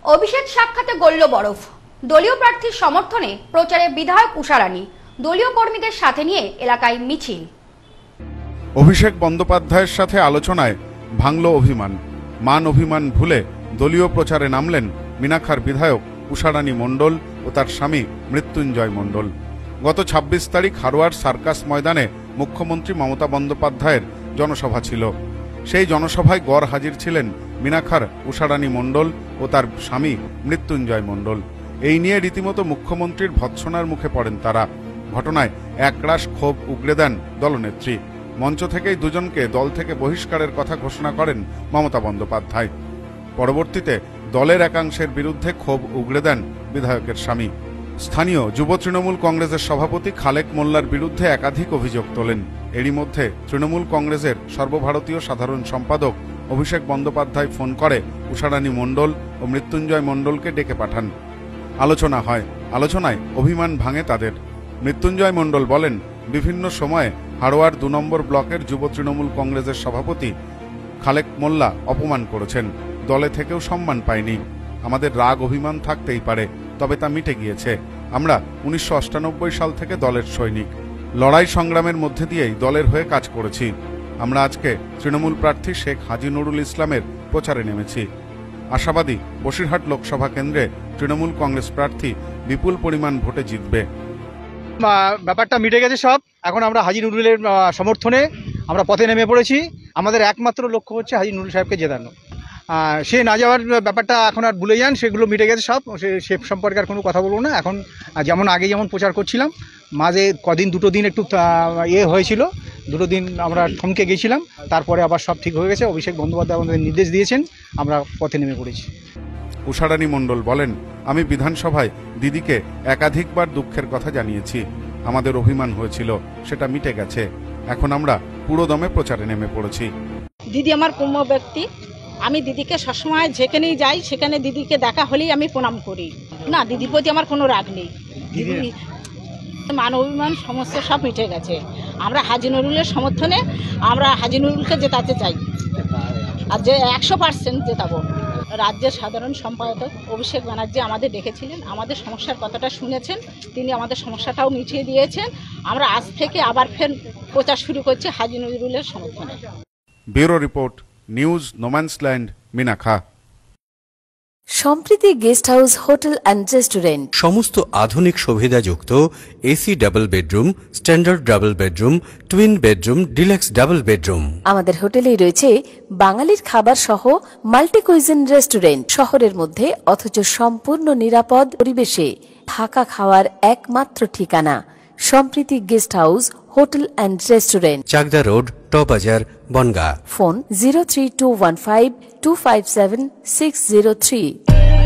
অভিষেক সাক্ষাতে গলল বরফ। দলীয় প্রার্থীর সমর্থনে প্রচারে বিধায়ক উষা রানী, দলীয় কর্মীদের সাথে নিয়ে এলাকায় মিছিল। অভিষেক বন্দ্যোপাধ্যায়ের সাথে আলোচনায় ভাঙল অভিমান। মান অভিমান ভুলে দলীয় প্রচারে নামলেন মিনাখার বিধায়ক উষা রানী মণ্ডল ও তার স্বামী মৃত্যুঞ্জয় মণ্ডল। গত ২৬ তারিখ হারোয়ার সার্কাস ময়দানে মুখ্যমন্ত্রী মমতা বন্দ্যোপাধ্যায়ের জনসভা ছিল। সেই জনসভায় গড় হাজির ছিলেন মিনাখার উষা রানী মণ্ডল ও তার স্বামী মৃত্যুঞ্জয় মণ্ডল। এই নিয়ে রীতিমতো মুখ্যমন্ত্রীর ভৎসনার মুখে পড়েন তারা। ঘটনায় একরাশ ক্ষোভ উগরে দেন দলনেত্রী। মঞ্চ থেকেই দুজনকে দল থেকে বহিষ্কারের কথা ঘোষণা করেন মমতা বন্দ্যোপাধ্যায়। পরবর্তীতে দলের একাংশের বিরুদ্ধে ক্ষোভ উগরে দেন বিধায়কের স্বামী। স্থানীয় যুব তৃণমূল কংগ্রেসের সভাপতি খালেক মোল্লার বিরুদ্ধে একাধিক অভিযোগ তোলেন। এরই মধ্যে তৃণমূল কংগ্রেসের সর্বভারতীয় সাধারণ সম্পাদক অভিষেক বন্দ্যোপাধ্যায় ফোন করে উষা রানী মণ্ডল ও মৃত্যুঞ্জয় মণ্ডলকে ডেকে পাঠান। আলোচনা হয়। আলোচনায় অভিমান ভাঙে তাদের। মৃত্যুঞ্জয় মণ্ডল বলেন, বিভিন্ন সময়ে হারোয়ার ২ নম্বর ব্লকের যুব তৃণমূল কংগ্রেসের সভাপতি খালেক মোল্লা অপমান করেছেন। দলে থেকেও সম্মান পায়নি। আমাদের রাগ অভিমান থাকতেই পারে, তবে তা মিটে গিয়েছে। আমরা ১৯৯৮ সাল থেকে দলের সৈনিক। লড়াই সংগ্রামের মধ্যে দিয়েই দলের হয়ে কাজ করেছি। আমরা আজকে তৃণমূল প্রার্থী শেখ হাজি নুরুল ইসলামের প্রচারে নেমেছি। আশাবাদী বসিরহাট লোকসভা কেন্দ্রে তৃণমূল কংগ্রেস প্রার্থী বিপুল পরিমাণ ভোটে জিতবে। ব্যাপারটা মিটে গেছে সব। এখন আমরা হাজি নুরুলের সমর্থনে আমরা পথে নেমে পড়েছি। আমাদের একমাত্র লক্ষ্য হচ্ছে হাজি নুরুল সাহেবকে জেতানো। সে না যাওয়ার ব্যাপারটা এখন আর ভুলে যান, সেগুলো মিটে গেছে সব। সে সম্পর্কে আর কোনো কথা বলবো না। এখন যেমন আগে যেমন প্রচার করছিলাম, মাঝে দুটো দিন একটু হয়েছিল, দুটো দিন আমরা থমকে গেছিলাম, তারপরে আবার সব ঠিক হয়ে গেছে। অভিষেক বন্দ্যোপাধ্যায় আমাদের নির্দেশ দিয়েছেন, আমরা পথে নেমে পড়েছি। উষা রানী মণ্ডল বলেন, আমি বিধানসভায় দিদিকে একাধিকবার দুঃখের কথা জানিয়েছি। আমাদের অভিমান হয়েছিল, সেটা মিটে গেছে। এখন আমরা পুরো দমে প্রচারে নেমে পড়েছি। দিদি আমার প্রিয় ব্যক্তি। আমি দিদিকে সবসময় যেখানেই যাই সেখানে দিদিকে দেখা হলেই আমি প্রণাম করি। না, দিদির প্রতি আমার কোনো রাগ নেই। দিদি মান অভিমান সমস্ত সব মিটে গেছে। আমরা হাজি নুরুলের সমর্থনে আমরা হাজি নুরুলকে জেতাতে চাই, আর যে 100% জেতাবো। রাজ্যের সাধারণ সম্পাদক অভিষেক ব্যানার্জি আমাদের ডেকেছিলেন, আমাদের সমস্যার কথাটা শুনেছেন, তিনি আমাদের সমস্যাটাও মিটিয়ে দিয়েছেন। আমরা আজ থেকে আবার ফের প্রচার শুরু করছি হাজি নুরুলের সমর্থনে। Bureau report, news no man's land, Minakha. Sampriti guest house hotel and restaurant. সমস্ত আধুনিক সুবিধাযুক্ত AC double bedroom, standard double bedroom, twin bedroom, deluxe double bedroom. আমাদের হোটেলেই রয়েছে বাঙালির খাবার সহ মাল্টি কুইজিন রেস্টুরেন্ট। শহরের মধ্যে অথচ সম্পূর্ণ নিরাপদ পরিবেশে থাকা খাওয়ার একমাত্র ঠিকানা Sampriti guest house hotel and restaurant, Chakdah road, টবাজার, বনগাঁ। ফোন 03215257603।